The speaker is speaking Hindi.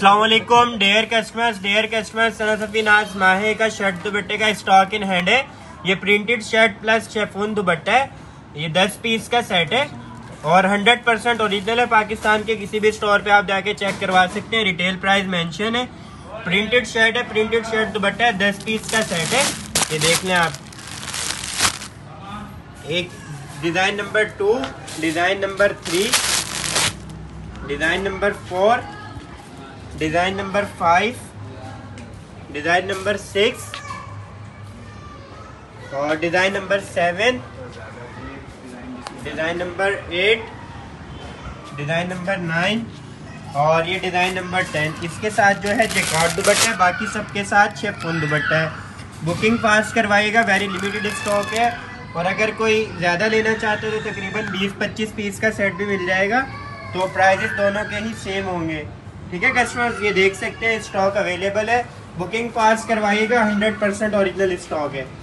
अस्सलाम वालेकुम डेयर कस्टमर्स सफी नाज माहे का शर्ट दुपट्टे का स्टॉक इन हैंड है। ये printed shirt plus chiffon dupatta है। ये 10 पीस का सेट है और 100% ओरिजिनल है। पाकिस्तान के किसी भी स्टोर पे आप जाके चेक करवा सकते हैं। रिटेल प्राइस मेंशन है। प्रिंटेड शर्ट है, प्रिंटेड शर्ट दुपट्टा है, 10 पीस का सेट है। ये देख लें आप। एक design number 2, design number 3, design number 4, design number 5, design number 6 और design number 7, design number 8, design number 9 और ये डिजाइन नंबर 10। इसके साथ जो है जैकार्ड दुपट्टा है, बाकी सबके साथ शेफून दुपट्टा है। बुकिंग पास करवाइएगा, वेरी लिमिटेड स्टॉक है। और अगर कोई ज़्यादा लेना चाहते हो तो तकरीबन 20-25 पीस का सेट भी मिल जाएगा। तो प्राइजेस दोनों के ही सेम होंगे। ठीक है कस्टमर्स, ये देख सकते हैं स्टॉक अवेलेबल है। बुकिंग पास करवाइएगा, 100% ओरिजिनल स्टॉक है।